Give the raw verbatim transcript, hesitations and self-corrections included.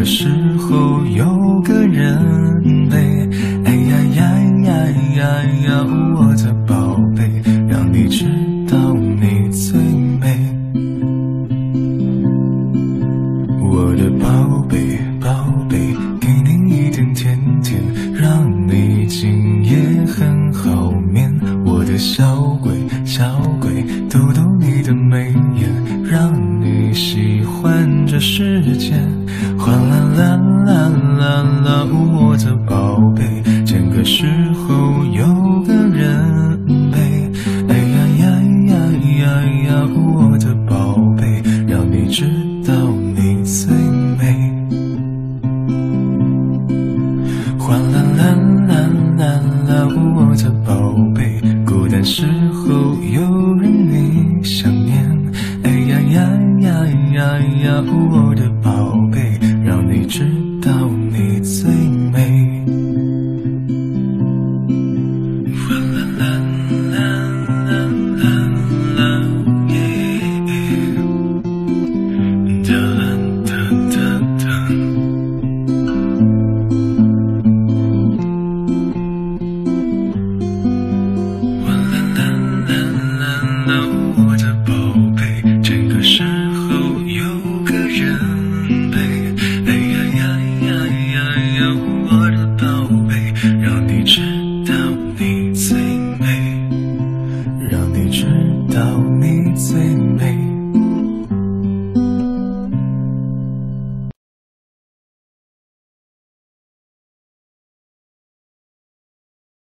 时候有个人陪。哎呀呀呀呀呀，我的宝贝，让你知道你最美。我的宝贝宝贝，给你一点甜甜，让你今夜很好眠。我的小鬼小鬼，逗逗你的眉眼，让你喜欢这世界。哗啦啦啦啦啦，我的宝贝，这个时候有